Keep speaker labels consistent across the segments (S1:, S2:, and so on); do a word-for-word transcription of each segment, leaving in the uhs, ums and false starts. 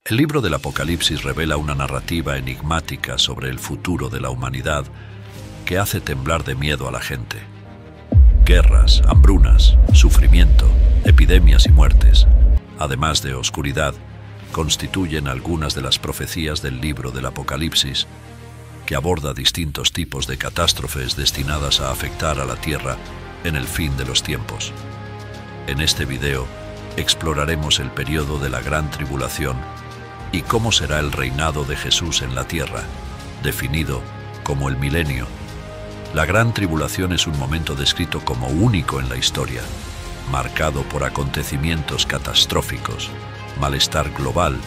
S1: El libro del Apocalipsis revela una narrativa enigmática sobre el futuro de la humanidad que hace temblar de miedo a la gente. Guerras, hambrunas, sufrimiento, epidemias y muertes, además de oscuridad, constituyen algunas de las profecías del libro del Apocalipsis, que aborda distintos tipos de catástrofes destinadas a afectar a la Tierra en el fin de los tiempos. En este video exploraremos el periodo de la Gran Tribulación y cómo será el reinado de Jesús en la Tierra, definido como el milenio. La Gran Tribulación es un momento descrito como único en la historia, marcado por acontecimientos catastróficos, malestar global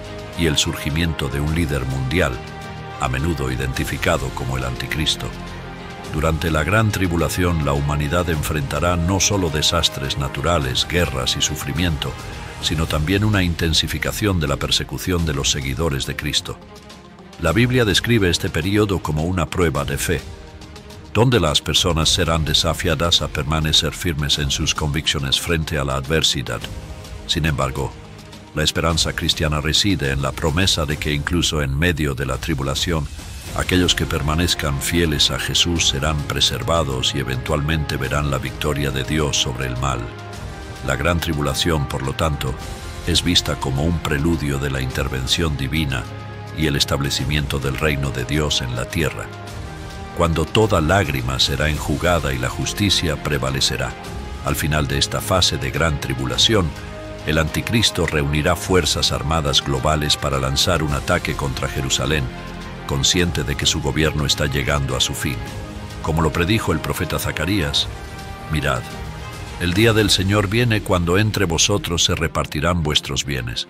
S1: y el surgimiento de un líder mundial, a menudo identificado como el Anticristo. Durante la Gran Tribulación, la humanidad enfrentará no solo desastres naturales, guerras y sufrimiento, sino también una intensificación de la persecución de los seguidores de Cristo. La Biblia describe este periodo como una prueba de fe, donde las personas serán desafiadas a permanecer firmes en sus convicciones frente a la adversidad. Sin embargo, la esperanza cristiana reside en la promesa de que incluso en medio de la tribulación, aquellos que permanezcan fieles a Jesús serán preservados y eventualmente verán la victoria de Dios sobre el mal. La Gran Tribulación, por lo tanto, es vista como un preludio de la intervención divina y el establecimiento del reino de Dios en la tierra, cuando toda lágrima será enjugada y la justicia prevalecerá. Al final de esta fase de Gran Tribulación, el Anticristo reunirá fuerzas armadas globales para lanzar un ataque contra Jerusalén, consciente de que su gobierno está llegando a su fin. Como lo predijo el profeta Zacarías, mirad, el día del Señor viene cuando entre vosotros se repartirán vuestros bienes.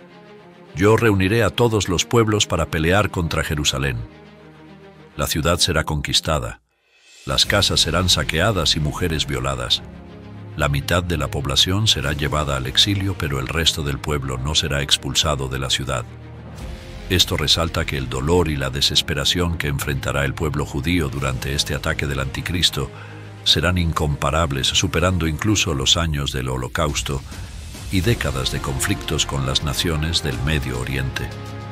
S1: Yo reuniré a todos los pueblos para pelear contra Jerusalén. La ciudad será conquistada, las casas serán saqueadas y mujeres violadas. La mitad de la población será llevada al exilio, pero el resto del pueblo no será expulsado de la ciudad. Esto resalta que el dolor y la desesperación que enfrentará el pueblo judío durante este ataque del Anticristo serán incomparables, superando incluso los años del Holocausto y décadas de conflictos con las naciones del Medio Oriente.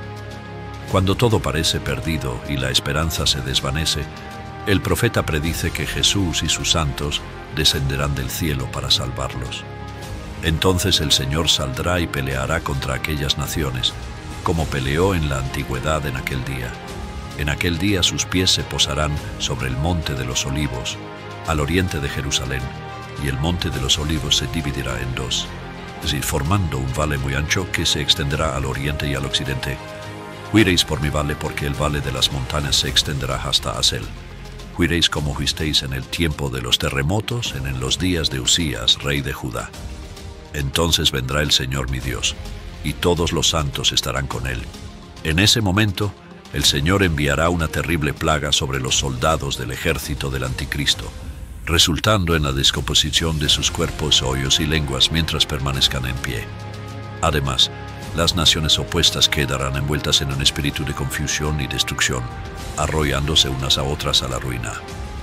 S1: Cuando todo parece perdido y la esperanza se desvanece, el profeta predice que Jesús y sus santos descenderán del cielo para salvarlos. Entonces el Señor saldrá y peleará contra aquellas naciones, como peleó en la antigüedad en aquel día. En aquel día sus pies se posarán sobre el Monte de los Olivos, al oriente de Jerusalén, y el Monte de los Olivos se dividirá en dos, es decir, formando un valle muy ancho que se extenderá al oriente y al occidente. Huiréis por mi valle, porque el valle de las montañas se extenderá hasta Asel. Huiréis como fuisteis en el tiempo de los terremotos, en los días de Usías, rey de Judá. Entonces vendrá el Señor mi Dios, y todos los santos estarán con él. En ese momento, el Señor enviará una terrible plaga sobre los soldados del ejército del Anticristo, resultando en la descomposición de sus cuerpos, hoyos y lenguas mientras permanezcan en pie. Además, las naciones opuestas quedarán envueltas en un espíritu de confusión y destrucción, arrollándose unas a otras a la ruina.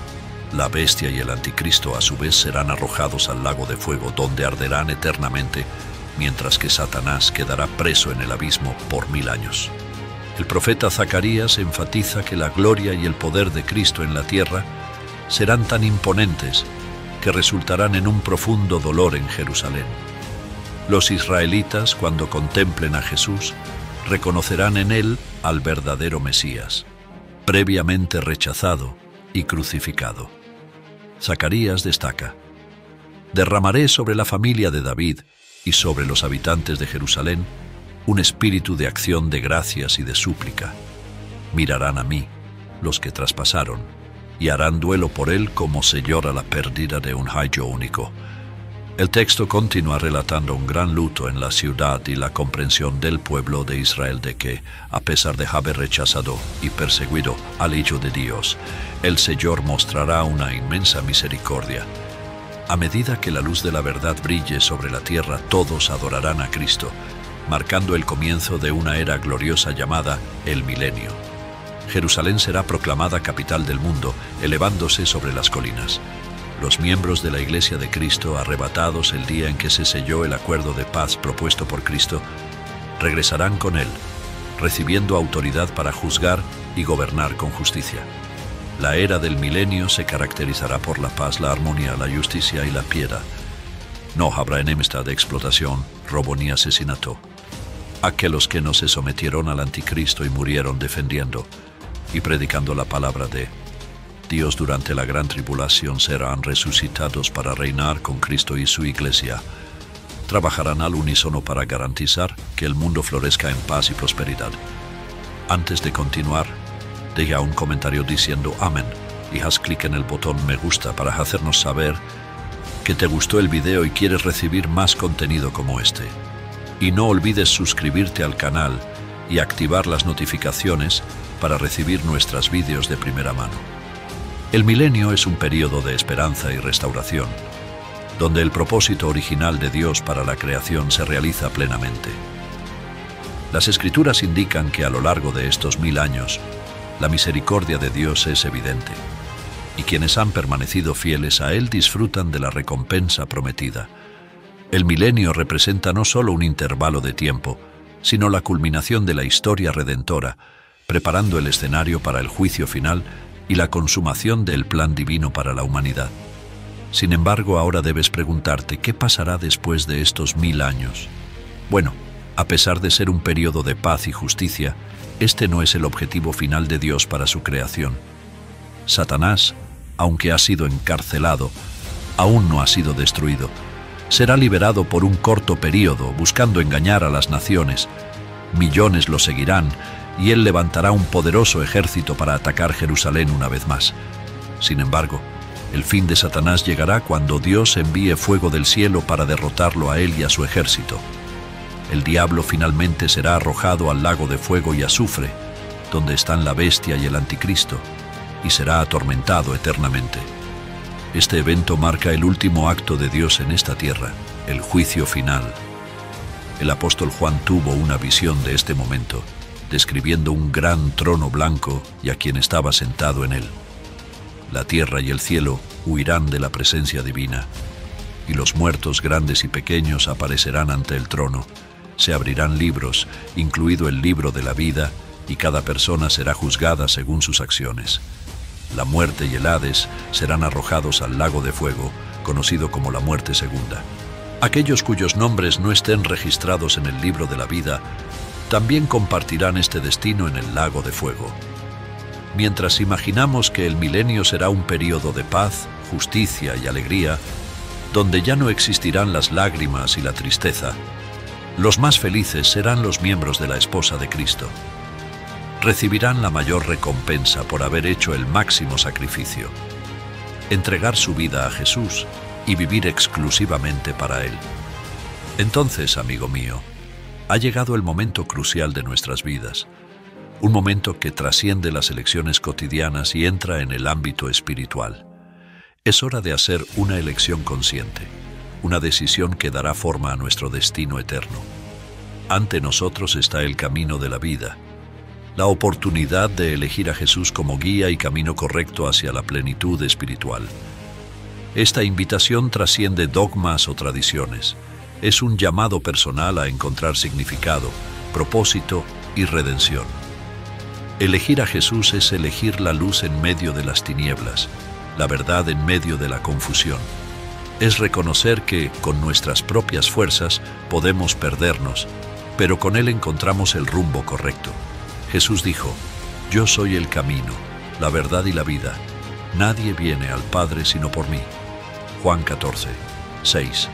S1: La bestia y el Anticristo a su vez serán arrojados al lago de fuego, donde arderán eternamente, mientras que Satanás quedará preso en el abismo por mil años. El profeta Zacarías enfatiza que la gloria y el poder de Cristo en la tierra serán tan imponentes que resultarán en un profundo dolor en Jerusalén. Los israelitas, cuando contemplen a Jesús, reconocerán en él al verdadero Mesías, previamente rechazado y crucificado. Zacarías destaca: derramaré sobre la familia de David y sobre los habitantes de Jerusalén un espíritu de acción de gracias y de súplica. Mirarán a mí, los que traspasaron, y harán duelo por él como se llora la pérdida de un hijo único. El texto continúa relatando un gran luto en la ciudad y la comprensión del pueblo de Israel de que, a pesar de haber rechazado y perseguido al Hijo de Dios, el Señor mostrará una inmensa misericordia. A medida que la luz de la verdad brille sobre la tierra, todos adorarán a Cristo, marcando el comienzo de una era gloriosa llamada el Milenio. Jerusalén será proclamada capital del mundo, elevándose sobre las colinas. Los miembros de la Iglesia de Cristo, arrebatados el día en que se selló el acuerdo de paz propuesto por Cristo, regresarán con él recibiendo autoridad para juzgar y gobernar con justicia. La era del milenio se caracterizará por la paz, la armonía, la justicia y la piedad. No habrá enemistad, explotación, robo ni asesinato. Aquellos que no se sometieron al anticristo y murieron defendiendo y predicando la palabra de Dios durante la gran tribulación serán resucitados para reinar con Cristo y su iglesia. Trabajarán al unísono para garantizar que el mundo florezca en paz y prosperidad. Antes de continuar, deja un comentario diciendo amén y haz clic en el botón me gusta para hacernos saber que te gustó el video y quieres recibir más contenido como este. Y no olvides suscribirte al canal y activar las notificaciones para recibir nuestros vídeos de primera mano. El milenio es un periodo de esperanza y restauración, donde el propósito original de Dios para la creación se realiza plenamente. Las Escrituras indican que a lo largo de estos mil años, la misericordia de Dios es evidente, y quienes han permanecido fieles a Él disfrutan de la recompensa prometida. El milenio representa no solo un intervalo de tiempo, sino la culminación de la historia redentora, preparando el escenario para el juicio final y la consumación del plan divino para la humanidad. Sin embargo, ahora debes preguntarte, ¿qué pasará después de estos mil años? Bueno, a pesar de ser un periodo de paz y justicia, este no es el objetivo final de Dios para su creación. Satanás, aunque ha sido encarcelado, aún no ha sido destruido. Será liberado por un corto periodo, buscando engañar a las naciones. Millones lo seguirán, y él levantará un poderoso ejército para atacar Jerusalén una vez más. Sin embargo, el fin de Satanás llegará cuando Dios envíe fuego del cielo para derrotarlo a él y a su ejército. El diablo finalmente será arrojado al lago de fuego y azufre, donde están la bestia y el anticristo, y será atormentado eternamente. Este evento marca el último acto de Dios en esta tierra, el juicio final. El apóstol Juan tuvo una visión de este momento, describiendo un gran trono blanco y a quien estaba sentado en él. La tierra y el cielo huirán de la presencia divina, y los muertos grandes y pequeños aparecerán ante el trono. Se abrirán libros, incluido el libro de la vida, y cada persona será juzgada según sus acciones. La muerte y el Hades serán arrojados al lago de fuego, conocido como la muerte segunda. Aquellos cuyos nombres no estén registrados en el libro de la vida también compartirán este destino en el lago de fuego. Mientras imaginamos que el milenio será un periodo de paz, justicia y alegría, donde ya no existirán las lágrimas y la tristeza, los más felices serán los miembros de la esposa de Cristo. Recibirán la mayor recompensa por haber hecho el máximo sacrificio, entregar su vida a Jesús y vivir exclusivamente para Él. Entonces, amigo mío, ha llegado el momento crucial de nuestras vidas, un momento que trasciende las elecciones cotidianas y entra en el ámbito espiritual. Es hora de hacer una elección consciente, una decisión que dará forma a nuestro destino eterno. Ante nosotros está el camino de la vida, la oportunidad de elegir a Jesús como guía y camino correcto hacia la plenitud espiritual. Esta invitación trasciende dogmas o tradiciones. Es un llamado personal a encontrar significado, propósito y redención. Elegir a Jesús es elegir la luz en medio de las tinieblas, la verdad en medio de la confusión. Es reconocer que, con nuestras propias fuerzas, podemos perdernos, pero con Él encontramos el rumbo correcto. Jesús dijo, «Yo soy el camino, la verdad y la vida. Nadie viene al Padre sino por mí». Juan catorce, seis.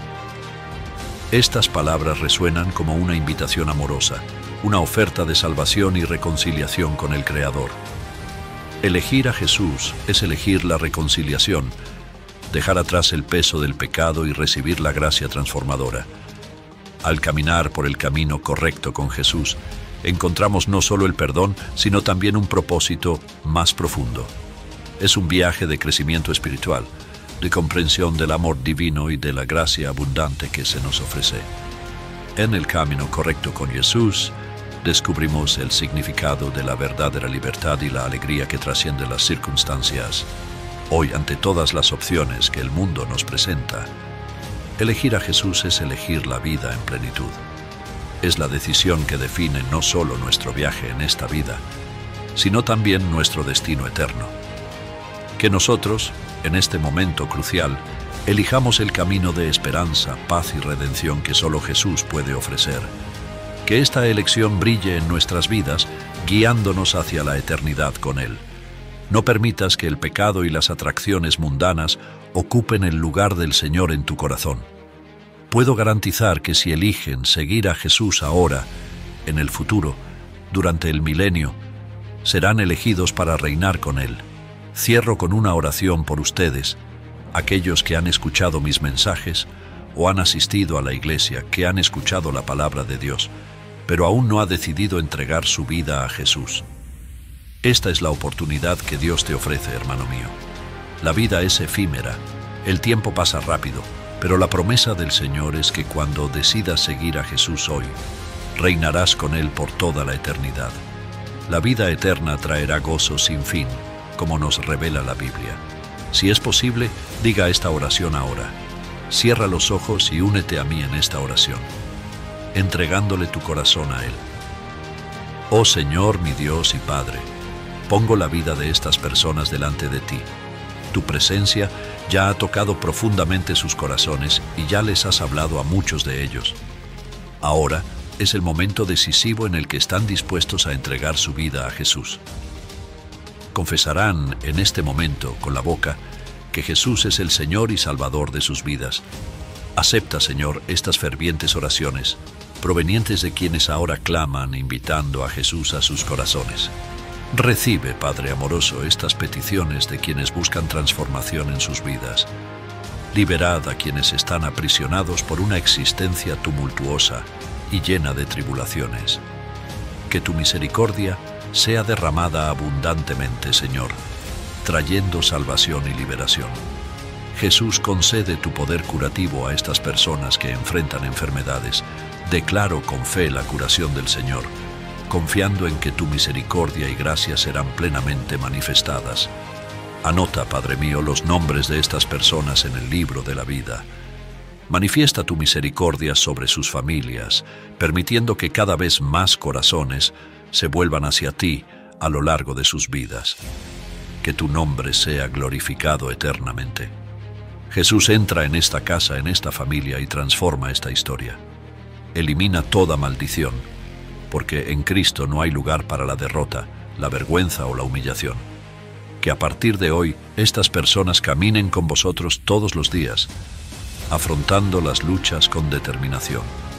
S1: Estas palabras resuenan como una invitación amorosa, una oferta de salvación y reconciliación con el Creador. Elegir a Jesús es elegir la reconciliación, dejar atrás el peso del pecado y recibir la gracia transformadora. Al caminar por el camino correcto con Jesús, encontramos no solo el perdón, sino también un propósito más profundo. Es un viaje de crecimiento espiritual, de comprensión del amor divino y de la gracia abundante que se nos ofrece. En el camino correcto con Jesús, descubrimos el significado de la verdadera libertad y la alegría que trasciende las circunstancias. Hoy, ante todas las opciones que el mundo nos presenta, elegir a Jesús es elegir la vida en plenitud. es la decisión que define no solo nuestro viaje en esta vida, sino también nuestro destino eterno. Que nosotros, en este momento crucial, elijamos el camino de esperanza, paz y redención que solo Jesús puede ofrecer. Que esta elección brille en nuestras vidas, guiándonos hacia la eternidad con Él. No permitas que el pecado y las atracciones mundanas ocupen el lugar del Señor en tu corazón. Puedo garantizar que si eligen seguir a Jesús ahora, en el futuro, durante el milenio, serán elegidos para reinar con Él. Cierro con una oración por ustedes, aquellos que han escuchado mis mensajes o han asistido a la iglesia, que han escuchado la palabra de Dios, pero aún no ha decidido entregar su vida a Jesús. Esta es la oportunidad que Dios te ofrece, hermano mío. La vida es efímera, el tiempo pasa rápido, pero la promesa del Señor es que cuando decidas seguir a Jesús hoy, reinarás con Él por toda la eternidad. La vida eterna traerá gozo sin fin, como nos revela la Biblia. Si es posible, diga esta oración ahora. Cierra los ojos y únete a mí en esta oración, entregándole tu corazón a Él. Oh Señor, mi Dios y Padre, pongo la vida de estas personas delante de ti. Tu presencia ya ha tocado profundamente sus corazones y ya les has hablado a muchos de ellos. Ahora es el momento decisivo en el que están dispuestos a entregar su vida a Jesús. Confesarán en este momento con la boca que Jesús es el Señor y Salvador de sus vidas. Acepta, Señor, estas fervientes oraciones, provenientes de quienes ahora claman invitando a Jesús a sus corazones. Recibe, Padre amoroso, estas peticiones de quienes buscan transformación en sus vidas. Liberad a quienes están aprisionados por una existencia tumultuosa y llena de tribulaciones. Que tu misericordia sea derramada abundantemente, Señor, trayendo salvación y liberación. Jesús, concede tu poder curativo a estas personas que enfrentan enfermedades. Declaro con fe la curación del Señor, confiando en que tu misericordia y gracia serán plenamente manifestadas. Anota, Padre mío, los nombres de estas personas en el libro de la vida. Manifiesta tu misericordia sobre sus familias, permitiendo que cada vez más corazones se vuelvan hacia ti a lo largo de sus vidas. Que tu nombre sea glorificado eternamente. Jesús, entra en esta casa, en esta familia y transforma esta historia. Elimina toda maldición, porque en Cristo no hay lugar para la derrota, la vergüenza o la humillación. Que a partir de hoy estas personas caminen con vosotros todos los días, afrontando las luchas con determinación.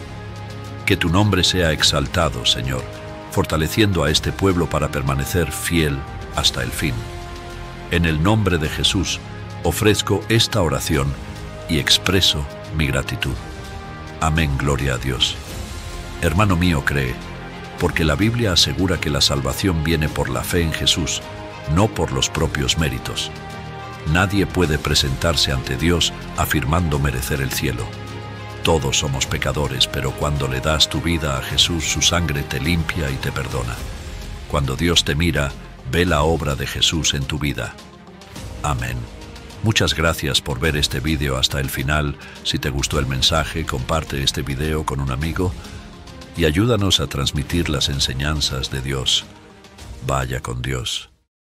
S1: Que tu nombre sea exaltado, Señor, fortaleciendo a este pueblo para permanecer fiel hasta el fin. En el nombre de Jesús, ofrezco esta oración y expreso mi gratitud. Amén, gloria a Dios. Hermano mío, cree, porque la Biblia asegura que la salvación viene por la fe en Jesús, no por los propios méritos. Nadie puede presentarse ante Dios afirmando merecer el cielo. Todos somos pecadores, pero cuando le das tu vida a Jesús, su sangre te limpia y te perdona. Cuando Dios te mira, ve la obra de Jesús en tu vida. Amén. Muchas gracias por ver este vídeo hasta el final. Si te gustó el mensaje, comparte este video con un amigo y ayúdanos a transmitir las enseñanzas de Dios. Vaya con Dios.